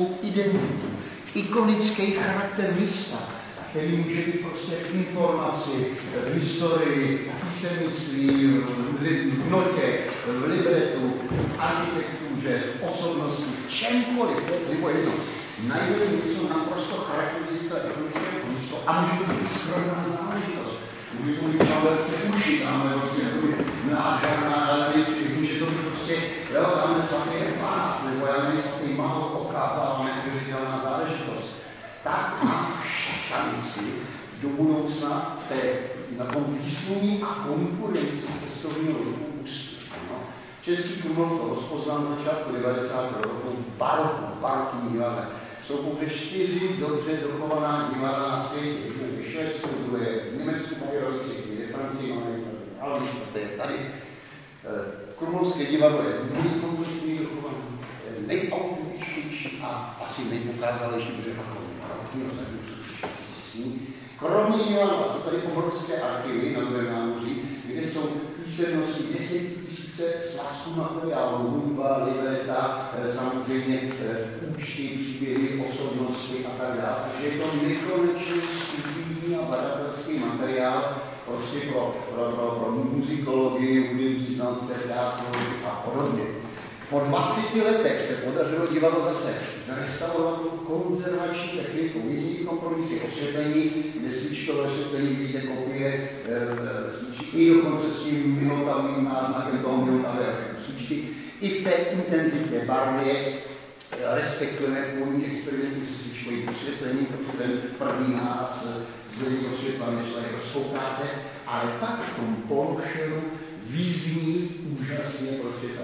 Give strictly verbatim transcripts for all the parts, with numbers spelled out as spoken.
svou identitu, ikonický charakter místa, který může být prostě v informaci, v historii, v písemnictví, v notě, v libretu, v architektuře, v osobnosti, v čemkoliv, nebo jedno. Najdeme něco naprosto charakteristické ikonické místo a může to být skromná záležitost. Může to být čavelské uši, tam je prostě nádherná galerie, může to být prostě, jo, tam je svatý pán, nebo já nevím, svatý mahol okázala neuvěřitelná záležitost. Tak má šanci do budoucna v té, na tom výzkumu a konkurenci cestovního ruchu úspěch. No. Český Krumlov to rozpoznal na začátku devadesátých roků v baroku, v barokním divadle. Jsou pouze čtyři dobře dochovaná divadla na světě. Jedno je Švédsku, druhé v Německu, mají rodiče, je Francii, mají Albi, to je tady. Krumlovské divadlo je nejkomplexněji dochované, nejautentičtější a asi nejpokázalejší, protože kromě divadla jsou tady obrovské archivy na Novém námoří, kde jsou písemnosti desetitisíce svazků materiálu, hudba, libreta, samozřejmě účty, příběhy, osobnosti a tak dále. Takže je to nekonečně studijní a badatelský materiál prostě pro, pro, pro, pro muzikologii, hudební znalce, teatrologii a podobně. Po dvaceti letech se podařilo divadlo zase zrestaurovat konzervační techniku. Vidí kompromisy osvětlení, kde svíčkové osvětlení vidíte kopie svíčky, i dokonce s tím mihotavým náznakem toho mihotavého svíčky. I v té intenzitě barvě respektujeme původní experimenty se svíčkovým osvětlením, protože ten první náraz z velkého světla než tady rozkoukáte, ale pak v tom pološeru vyzní úžasně prostě ta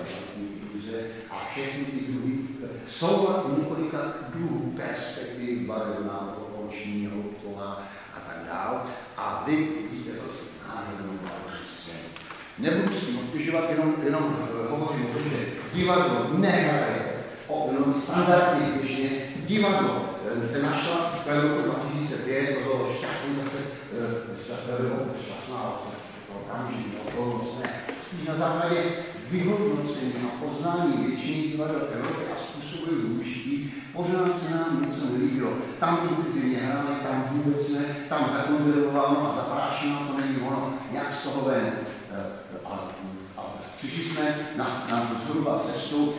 a všechny ty druhy jsou několika druhů perspektiv barevná, oční, hloubková a tak dál. A vy vidíte prostě nádhernou barevnou scénu. Nebudu s tím obtěžovat, jenom, jenom hovořím o tom, že divadlo nehraje o jenom standardní běžně. Divadlo se našla v roku dva tisíce pět, to bylo šťastný, šťastná okamžitý okolnost, ne. Spíš na základě vyhodnocení a poznání většiny divadel Evropy a způsobů využití, pořád se nám něco nelíbilo. Tam intenzivně hráli, tam vůbec ne, tam zakonzervováno a zaprášeno, to není ono, jak z toho ven. Ale přišli jsme na, na zhruba cestu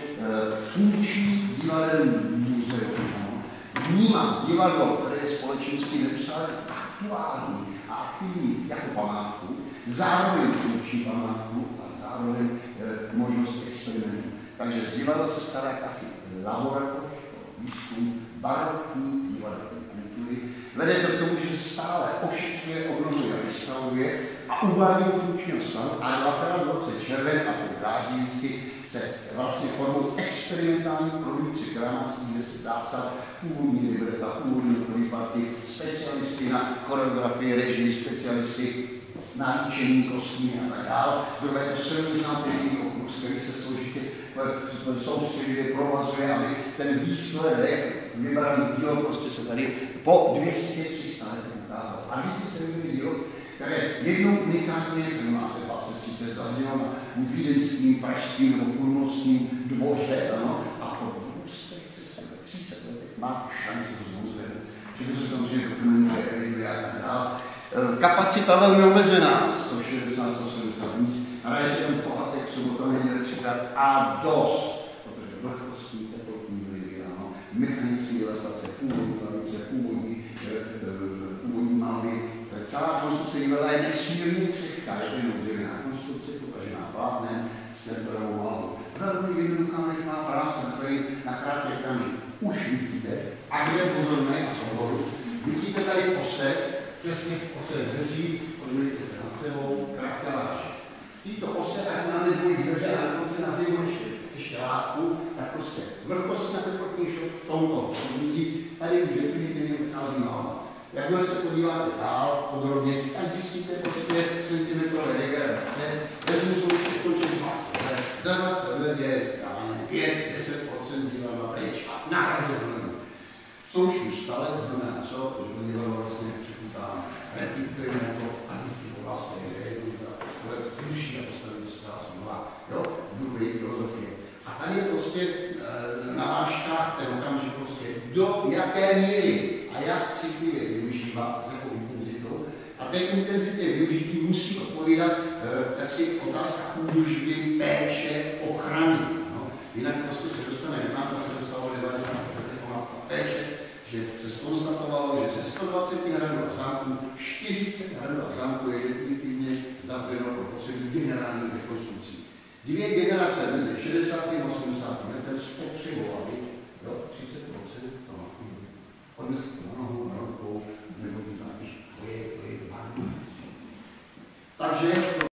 funkční divadelní muzeum. Vnímám divadlo, které je společenství neustále aktuální a aktivní jako památku, zároveň funkční památku a zároveň e, možnost experimentu. Takže z divadla se stará asi laboratoř, výzkum barokní divadelní kultury. Vede to k tomu, že se stále ošetřuje, obnovuje a vystavuje a uvádí do funkčního stavu a dvakrát v roce červen a teď září vždycky se vlastně formou experimentální produkce, která má svých deset zásad, původní libreta, původní party, specialisty na choreografii, režii, specialisty na líčení kostní a tak dále. Zhruba je to silný technický okruh, který se složitě soustředuje, provazuje, aby ten výsledek vybraný dílo prostě se tady po dvě stě tři sta letech ukázal. A více se vybraný dílo, které jednou unikátně sedmnáct dvacet třicet zaznělo na vídeňským, pražským nebo krumlovským dvoře, ano, a po dvou stech tři sta letech má šanci to znovu zvednout. Že to se samozřejmě dokumentuje a tak dále. Kapacita velmi omezená, sto šedesát, sto sedmdesát míst, hraje se tam pohatek, sobota, neděle, třikrát a dost, protože vlhkostní, teplotní vlivy, ano, mechanické elastace, původní lavice, původní, původní malby, celá konstrukce divadla je nesmírně křehká, je to jenom dřevěná konstrukce, pokažená plátnem, s temperovou malbou. Velmi jednoduchá nechná práce, na který na krátké kamži už vidíte, a kde pozorné a svobodu, vidíte tady v ose, přesně v ose dveří, podívejte se nad sebou, krachťaláč. V této ose tak máme dvojí dveře a dokonce na zimu ještě, ještě látku, tak prostě vlhkost na teplotní šok v tomto pozící, tady už definitivně vychází málo. Jakmile se podíváte dál, podrobně, tak zjistíte prostě centimetrové degradace, vezmu součet točit dvacet let, za dvacet let je pět až deset procent divadla pryč a nárazil hledu. Součtu stalet znamená co, že to divadlo vlastně překutá, replikujeme to v azijských oblastech, kde je to zruší a postavit do zcela znova, jo, v duchu její filozofie. A tady je prostě na vážkách ten okamžik prostě jaké míry a jak citlivě využívat, s jakou intenzitou. A té intenzitě využití musí odpovídat tak si otázka údržby, péče, ochrany. No. Jinak prostě se dostane, neznám, to se dostalo devadesát let péče, že se zkonstatovalo, že ze sto dvacet hradů a zámků čtyřicet hradů a zámků je definitivně zavřeno pro potřeby generálních rekonstrukcí. Dvě generace mezi šedesátým a osmdesátým letem spotřebovaly třicet procent toho. Odnes na nohu, na rukou, nebo to je, to je vážný. Takže